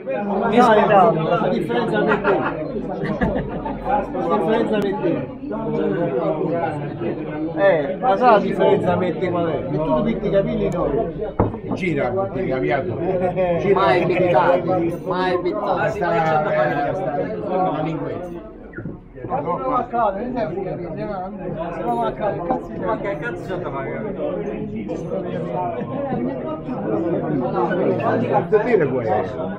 La differenza per te. La differenza per te. Ma sa la differenza per te qual è? Che tu ti picchi i capelli noi. Gira, ti capiato? Mai bittato, mai bittato. Sta una linguetta. Ma che cazzo c'è da fare? Quanto dire questo?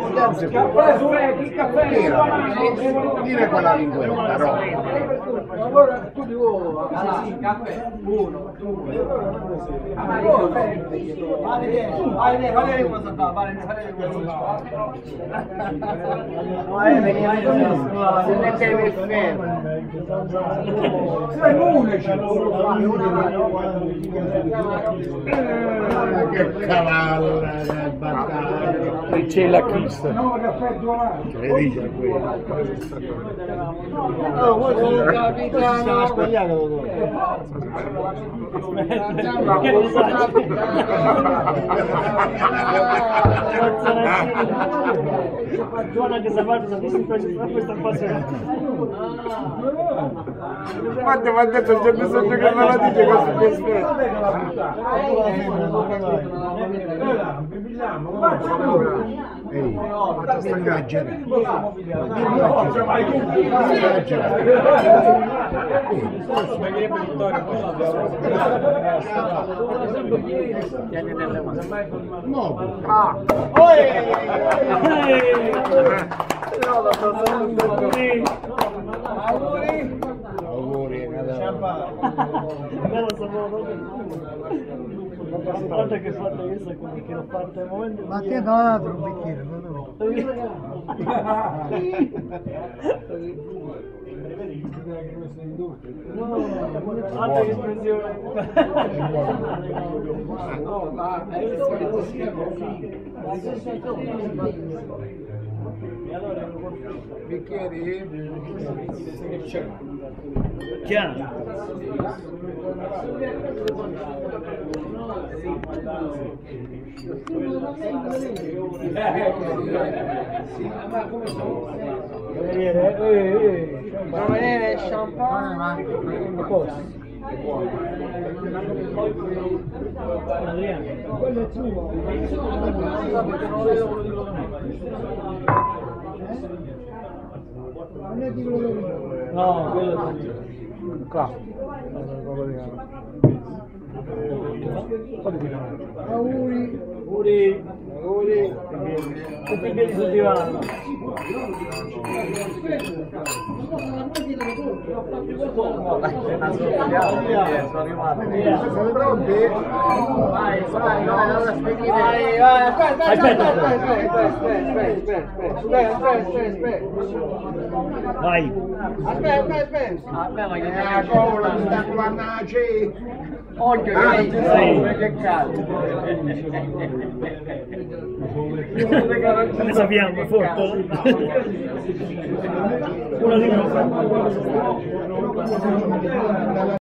Dire quella linguetta, no? Allora tu devo caffè, uno, due, vale cosa fa, vale cosa fa. Se mettevi il ferro. Sei unici. Che cavallo del battaglio! E c'è la crista. Che le dice quello? Oh, voi sono capitano. Sbagliato. Giovanna che si fa questa passione. Quanto mi ha detto c'è bisogno che me la dice così mi aspetta. Ehi, ma sta ingaggiando. Auguri, Guarda che fatta questa che l'ho fatta al momento. Ma che no, altro un bicchiere, no. Guarda che espressione. bicchieri? Chiaro. Va bene, champagne, ma non posso. Quello è tuo. No, quello è tuo. Qua. Auguri. Auguri. Auguri. Tutti i piedi sul divano. Siete pronti? Vai, aspetta. Vai. Aspetta, ma che La cola mi sta culannaci. occhio, che cazzo. Ne sappiamo, forte. Una di